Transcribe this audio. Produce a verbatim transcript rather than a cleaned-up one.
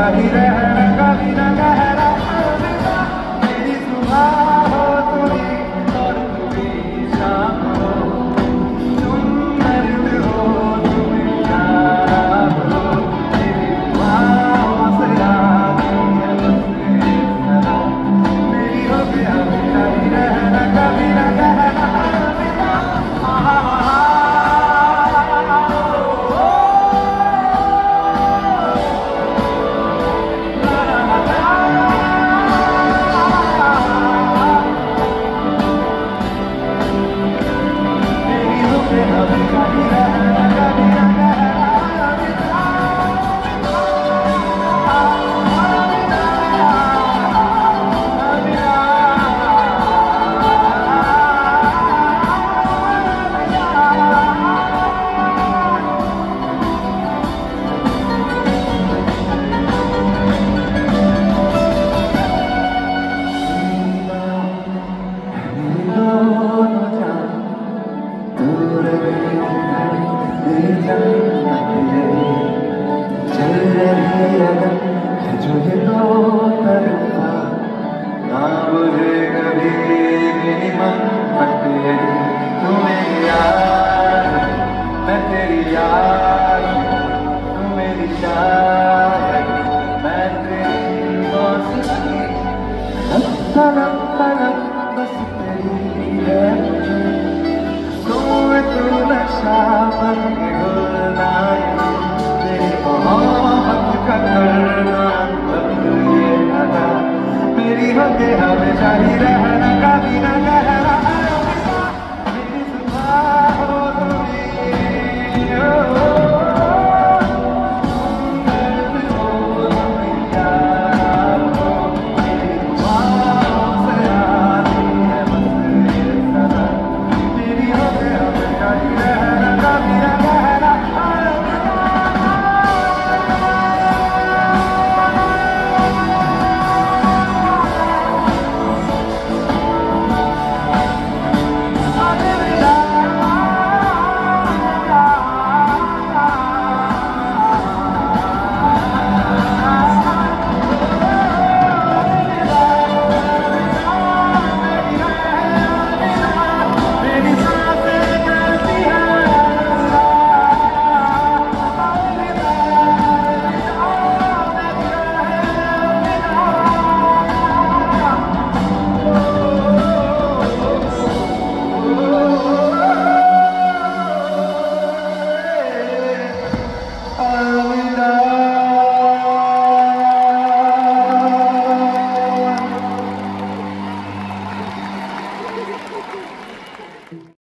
हमेशा ही रहना कभी न कहना अलविदा। मेरी सुबह हो तुमी और तुम्ही शाम हो, तुम दर्द हो तुम याद हो, मेरी दुआओं से याद मेरी हो गया हमेशा ही रहना कभी न कहना अलविदा। हमेशा ही रहना कभी ना